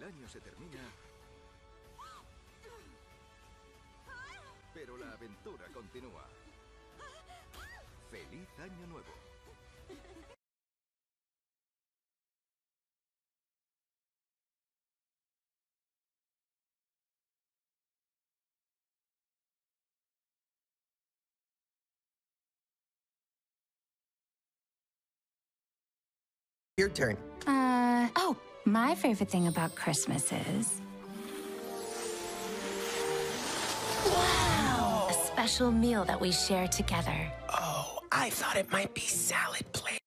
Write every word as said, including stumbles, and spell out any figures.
El año se termina, pero la aventura continúa. ¡Feliz Año Nuevo! Your turn. Uh, oh, my favorite thing about Christmas is... Wow! A special meal that we share together. Oh, I thought it might be salad plate.